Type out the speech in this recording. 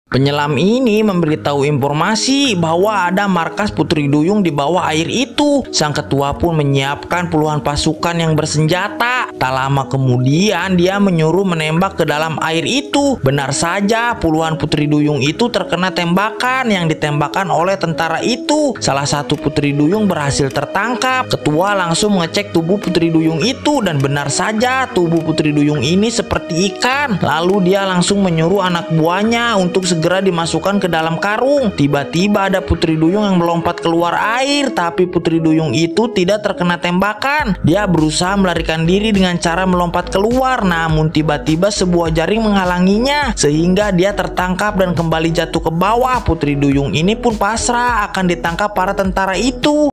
Penyelam ini memberitahu informasi bahwa ada markas Putri Duyung di bawah air itu. Sang ketua pun menyiapkan puluhan pasukan yang bersenjata. Tak lama kemudian dia menyuruh menembak ke dalam air itu. Benar saja, puluhan Putri Duyung itu terkena tembakan yang ditembakkan oleh tentara itu. Salah satu Putri Duyung berhasil tertangkap. Ketua langsung mengecek tubuh Putri Duyung itu dan benar saja tubuh Putri Duyung ini seperti ikan. Lalu dia langsung menyuruh anak buahnya untuk segera dimasukkan ke dalam karung. Tiba-tiba ada Putri Duyung yang melompat keluar air, tapi Putri Duyung itu tidak terkena tembakan. Dia berusaha melarikan diri dengan cara melompat keluar, namun tiba-tiba sebuah jaring menghalanginya sehingga dia tertangkap dan kembali jatuh ke bawah. Putri Duyung ini pun pasrah akan ditangkap para tentara itu.